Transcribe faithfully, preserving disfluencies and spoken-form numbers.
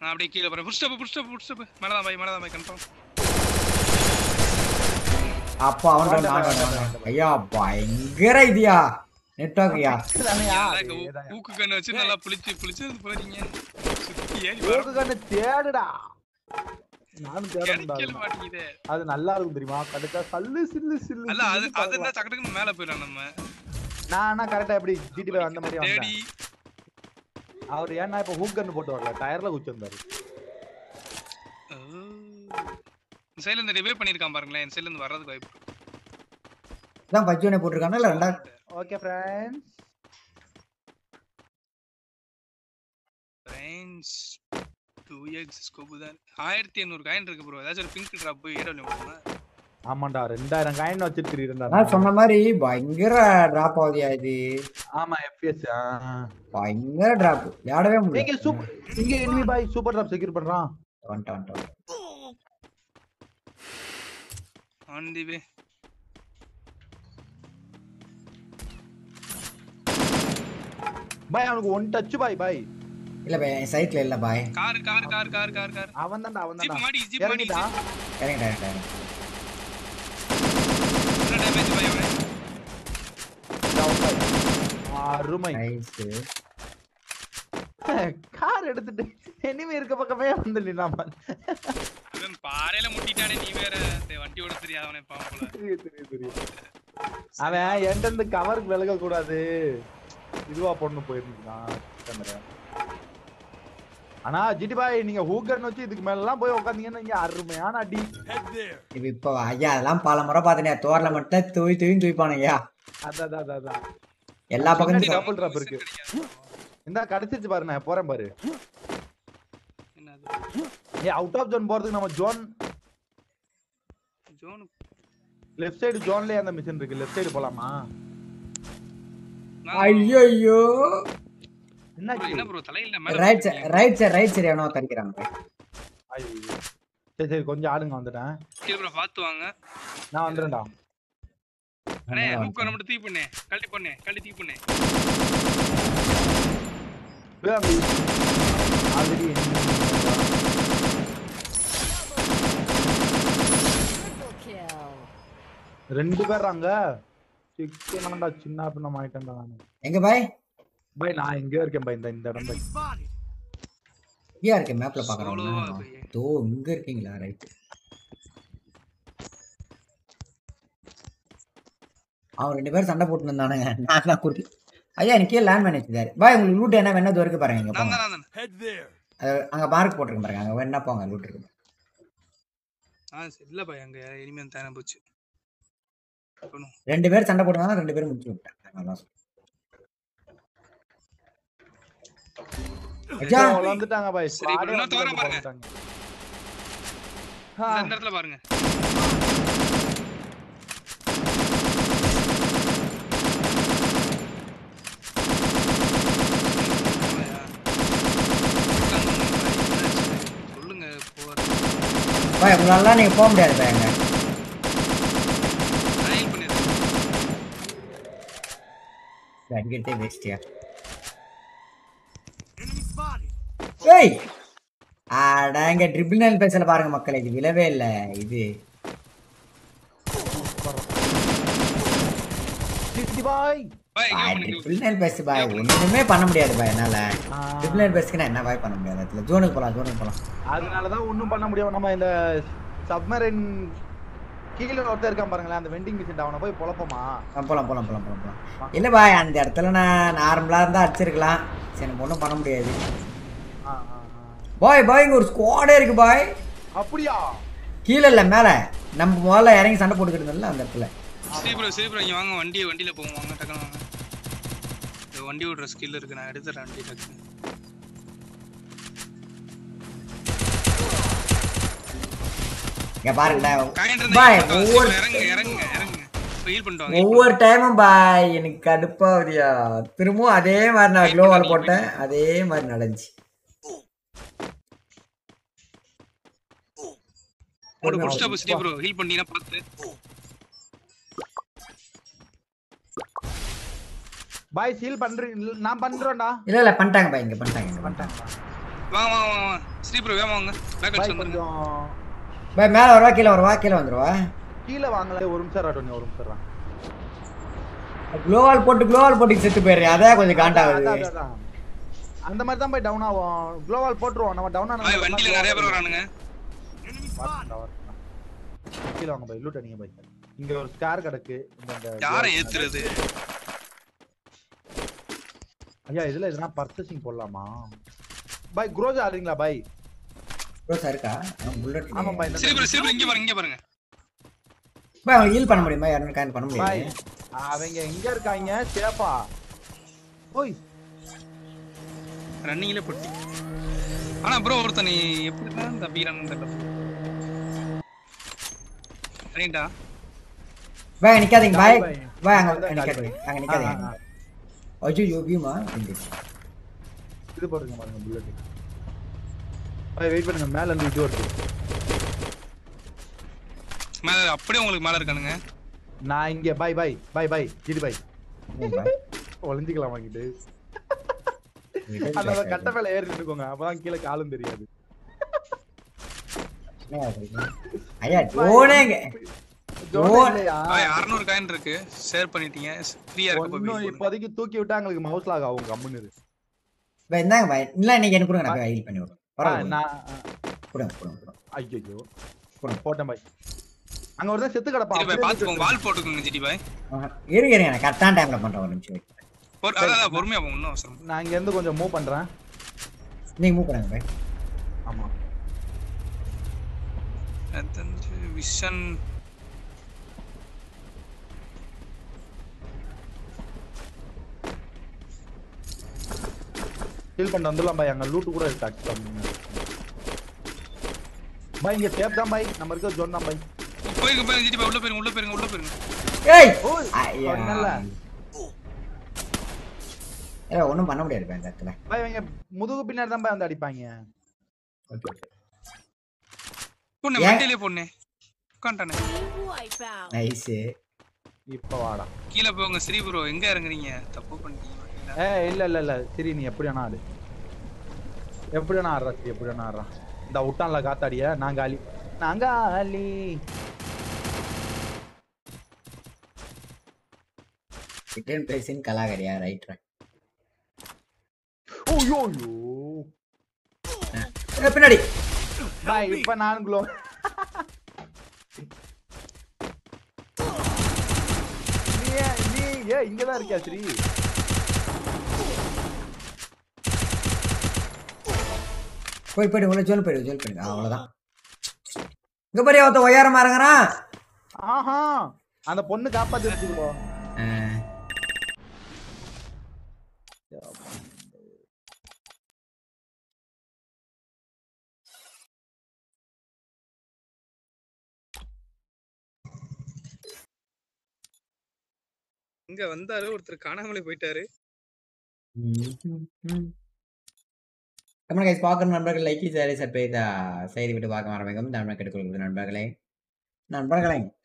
நான் அப்படியே கீழ போறேன். Push step push step push step. மேல தான் பை மேல தான் பை கன்ஃபார்ம். அப்பா அவன் நான் ஐயா பயங்கர இதுயா. நெட்வொர்க்யா. ஊக்கு கண்ணு வச்சு நல்லா புளிச்சு புளிச்சு போறீங்க. ஊக்கு கண்ணு தேடுடா. நானும் தேடுறேன்டா. அது நல்லா இருக்கும் தெரியுமா? கடுக்கா சல்லு சில்லு சில்லு. அல்ல அது அது என்ன சக்கடக்கு மேல போயிரலாம் நம்ம. நானா கரெக்ட்டா எப்படி ஜிடிபி அந்த மாதிரி வந்தா. அவர் ஏன்னா இப்ப ஹூக் கன் போட்டு வரல டயர்ல குச்சி வந்தாரு. சைடுல இருந்து ரிவைவ் பண்ணிருக்கான் பாருங்களேன். இந்த சைடுல இருந்து வர்றதுக்கு வாய்ப்பு. அதான் பஜ்ஜோனே போட்டுருக்கானே இல்ல ரெண்டா. Okay friends. Friends two X scope தான் ஆயிரத்தி எண்ணூறு காயின் இருக்கு ப்ரோ. ஏதாச்சும் ஒரு பிங்க் டிராப் போய் ஏறல முடியுமா? ஆமாடா ரெண்டாயிரம் காயின் வச்சிட்டு இருந்தா. நான் சொன்ன மாதிரி பயங்கர டிராப் ஆகுதியா இது. ஆமா எஃப்பிஎஸ் பயங்கர டிராப். யாடவே முடியல. இங்க சூப்பர் இங்க எனிமி பாய் சூப்பர் டிராப் செக்யூர் பண்றான். One one one on the way. பாய் அவனுக்கு ஒன் டச் பாய் பாய். இல்ல பை சைட்ல இல்ல பாய். Car car car car car car. அவன் தான்டா அவன் தான்டா. ஜிப் மாடி ஜிப் மாடி. Correct correct correct. என்ன டேமேஜ் பாய் அவனே? டவுன் பாய். அருமை. நைஸ். கார் எடுத்துட்டு எனிமி இருக்க பக்கமே வந்து நின்னாமா. இவன் பாறையில முட்டிட்டானே நீ வேற வண்டி ஓட தெரியாதவனே பாவம் போல. தெரியும் தெரியும் தெரியும். அவன் என்ட இருந்து கவருக்கு விலக கூடாது. இதுவா பொண்ணு போயிருந்தான் கேமரா. ஆனா ஜிடி பாய் நீங்க ஹூக்கர்னு வச்சு இதுக்கு மேல எல்லாம் போய் உட்கார்ந்தீங்கன்னா இங்க அருமையான அடி. இது இப்ப ஐயா அதெல்லாம் பல முறை பாத்தனே. தோர்ல மட்டும் தூய் தூய் தூய்பானுங்கயா. அத அத அத எல்லா பக்கமும் டபுள் டிராப் இருக்கு. இந்த கடிச்சிச்சு பாரு நான் போறேன் பாரு. என்னது? ஏ அவுட் ஆஃப் ஜோன் போறதுக்கு நம்ம ஜோன் ஜோன் லெஃப்ட் சைடு ஜோன்லயே அந்த மிஷன் இருக்கு. லெஃப்ட் சைடு போலாமா? ஐயோ என்ன என்ன ப்ரோ தலையில மேல right right side right side எவனோ தடிக்குறாங்க. ஐயோ சரி சரி கொஞ்சம் ஆடுங்க வந்துட்டேன். கீழ ப்ரோ பாத்து வாங்க. நான் வந்துறேன்டா. அண்ணே ஹூக் நம்ம தூக்கி பண்ணே. கழட்டி பண்ணே. கழட்டி தூக்கி பண்ணே. வேங்க ஆல்ரெடி ரெண்டு பேர் அங்க சிக்கனடா சின்ன பண்ண மாட்டேன்டா நான். எங்க பாய்? பாய் நான் எங்க இருக்கேன் பாய் இந்த இந்த இடம் பாய். இங்க இருக்கேன் மேப்ல பாக்குறேன். தோ இங்க இருக்கீங்களா? ரைட். அவன் ரெண்டு பேரும் சண்டை போட்டு இருந்தானுங்க. நான் தான் குட்டி. ஐயா எனக்கு லேண்ட் மேனேஜர் பாய் உங்களுக்கு லூட் என்ன வேணா தோ இருக்கு பாருங்க. இங்க போங்க. அங்க மார்க் போட்டுருக்கேன் பாருங்க. அங்க வேணா போங்க லூட் இருக்கு. ஆ இல்ல பாய் அங்க எனிமே தான போச்சு. ரெண்டு பேர் சண்டை போடுவாங்க. ரெண்டு பேரும் முடிச்சு விட்டாங்க. நல்லா ஐயா வந்துட்டாங்க பாய். சரி இன்னும் தோற பாருங்க. இந்த இடத்துல பாருங்க. சொல்லுங்க போற. பாய் உங்களால நீங்க போக முடியாது பாய். அங்க அடிக்கட்டே வேஸ்டியா. ஏய் அடங்க ட்ரிபிள் நைன் பேசல பாருங்க மக்களே. இது விலவே இல்ல இது. சிட்டி பாய் பாய் ட்ரிபிள் நைன் பேஸ் பாய் ஒண்ணுமே பண்ண முடியாது பாய் என்னால. ட்ரிபிள் நைன் பேஸ்க்கு என்ன பாய் பண்ண முடியாது. அதுல ஜோனுக்கு போலாம் ஜோனுக்கு போலாம். அதனால தான் ஒண்ணும் பண்ண முடியாது. நம்ம இந்த சப்மரைன் கீழ ஒருத்தர் இருக்கான் பாருங்களேன். அந்த வெண்டிங் மிஷின் அவனை போய் பொளப்போமா? போலாம் போலாம் போலாம் போலாம் போலாம். இல்ல பாய் அந்த இடத்துல நான் நார்மலா இருந்தா அடிச்சிருக்கலாம். சரி ஒண்ணும் பண்ண முடியாது. பாய் பாய் இங்க ஒரு ஸ்குவாடே இருக்கு பாய். அப்படியா? கீழ இல்ல மேல. நம்ம முதல்ல இறங்கி சண்டை போட்டுக்கிட்டு இருந்தோம்ல அந்த இடத்துல. சரி ப்ரோ சரி ப்ரோ இங்க வாங்க. வண்டி வண்டில போவோம் வாங்க டக்குனு வாங்க. இந்த வண்டி ஓடுற ஸ்கில் இருக்கு நான் எடுத்துறேன் வண்டி டக்குனு. இங்க பாருங்க பாய் ஒவ்வொரு இறங்க இறங்க இறங்க ஹீல் பண்ணிட்டு வாங்க. ஒவ்வொரு டைமும் பாய் எனக்கு கடுப்பாவுதியா. திரும்பவும் அதே மாதிரி நான் க்ளோ வால் போட்டேன். அதே மாதிரி நடந்துச்சு. ஒரு புஷ் ஸ்டாப் ஸ்டீ ப்ரோ ஹீல் பண்ணீனா பாத்து. பாய் ஹீல் பண்றீங்க நான் பண்றேன்டா. இல்ல இல்ல பண்ணிட்டாங்க பாய். இங்க பண்ணிட்டாங்க இங்க பண்ணிட்டாங்க. வாங்க வாங்க வாங்க வாங்க ஸ்ரீ ப்ரோ வேமா வாங்க பேக் பாய் அடிச்சு வந்துருங்க கொஞ்சம் பாய் மேல வரவா கீழ வரவா கீழ வந்துருவா கீழ வாங்கல ஒரு நிமிஷம் ராட்டோனி ஒரு நிமிஷம் ரா க்ளோவால் போட்டு க்ளோவால் போட்டு செத்து போயிடுறேன் அதான் கொஞ்சம் காண்டாகுது அதான் அதான் அந்த மாதிரி தான் போய் டவுன் ஆகும் க்ளோவால் போட்டுருவோம் நம்ம டவுன் ஆன பாய் வண்டில நிறைய பேர் வரானுங்க கீழ வாங்க பாய் லூட் அடிங்க பாய் இங்க ஒரு ஸ்கார் கிடக்கு இந்த யாரை ஏத்துறது ஐயா இதுல எதனா பர்ச்சேசிங் போடலாமா பாய் க்ரோஸ் ஆடுறீங்களா பாய் க்ளோஸ் இருக்கா புல்லட் ஆமா பாய் ஸ்ரீ ப்ரோ ஸ்ரீ ப்ரோ இங்க பாருங்க இங்க பாருங்க பாய் அவங்க ஹீல் பண்ண முடியுமா யாரும் கான் பண்ண பாய் முடியாது அவங்க எங்க இருக்காங்க சேஃபா ஓய் ரன்னிங்ல பொட்டி ஆனா ப்ரோ ஒருத்தன் நீ எப்படி தான் தப்பிக்கிறான்னு தெரியல சரிடா பாய் நிக்காதீங்க பாய் பாய் அங்க நிக்காதீங்க அங்க நிக்காதீங்க அஜு யோபியுமா இது போடுங்க பாருங்க புல்லட் பாய் வெயிட் பண்ணுங்க மேல இருந்து இது வருது மேல அப்படியே உங்களுக்கு மேல இருக்கானுங்க நான் இங்க பாய் பாய் பாய் பாய் இது பாய் ஒளிஞ்சிக்கலாம் வாங்கிட்டு அந்த கட்ட மேல ஏறி நின்னுக்கோங்க அப்பதான் கீழே காலும் தெரியாது ஐயா டோனேங்க பாய் அறுநூறு காயின் இருக்கு ஷேர் பண்ணிட்டீங்க ஃப்ரீயா இருக்கு இன்னும் இப்போதைக்கு தூக்கி விட்டா உங்களுக்கு மவுஸ் லாக் ஆகும் கம்முன்னு இருக்கு பாய் இந்தாங்க பாய் இல்ல நீங்க எனக்கு கொடுங்க நான் ஹீல் பண்ணி விடுறேன் பரவாயில்லை நான் கொடுங்க கொடுங்க கொடுங்க ஐயோ போட்டேன் பாய் அங்க ஒருத்தன் செத்து கிடப்பான் ஜிடி பாய் பாத்துக்கோங்க வால் போட்டுக்கோங்க ஜிடி பாய் இருங்க இருங்க நான் கரெக்டான டைம்ல பண்றேன் ஒரு நிமிஷம் ஒரு அதான் பொறுமையா போங்க இன்னும் அவசரம் நான் இங்க இருந்து கொஞ்சம் மூவ் பண்றேன் நீங்க மூவ் பண்ணுங்க பாய் ஆமா அத்தஞ்சு விஷன் ஹீல் பண்ண வந்துடலாம் பாய் அங்க லூட் கூட இருக்கு அட் பண்ணுங்க பாய் இங்க சேஃப் தான் பாய் நம்ம இருக்க ஜோன் தான் பாய் போய்ங்க போய்ங்க ஜிடி பாய் உள்ள போயிருங்க உள்ள போயிருங்க உள்ள போயிருங்க ஏய் ஓய் ஐயா நல்ல ஏய் ஒண்ணும் பண்ண முடியாது பாய் இந்த இடத்துல பாய் இவங்க முதுகு பின்னாடி தான் பாய் வந்து அடிப்பாங்க ஓகே ஓகே பொண்ணே வண்டியிலே பொண்ணே உட்காண்டானே நைஸ் இப்ப வாடா கீழ போங்க ஸ்ரீ ப்ரோ எங்க இறங்குறீங்க தப்பு பண்ணிட்டீங்க ஏய் இல்ல இல்ல இல்ல சரி நீ எப்படி வேணா ஆடு எப்படி வேணா ஆடுறா சரி எப்படி வேணா ஆடுறா இந்த விட்டான்ல காத்தாடிய நான் காலி நான் காலி ரிட்டர்ன் பிளேஸ் இன் கலாகரியா ரைட் ரைட் ஓயோ பின்னாடி பாய் இப்ப நான் க்ளோ நீ நீ ஏ இங்க தான் இருக்கியா ஸ்ரீ போய் போய் உள்ள ஜோல் போயிடு ஜோல் போயிடு அவ்வளவுதான் இங்க பாரு ஒருத்த ஒய்யாரமா இறங்குறான் ஆஹா அந்த பொண்ணு காப்பாத்தி வச்சுக்கோ இங்க வந்தாரு ஒருத்தர் காணாமலே போயிட்டாரு நம்ம கைஸ் பார்க்குற நண்பர்கள் லைக் ஷேர் சப்ஸ்கிரைப் செய்து விட்டு பார்க்க ஆரம்பிக்கும் நண்பர்கள் கேட்டுக்கொள்வது நண்பர்களே நண்பர்களே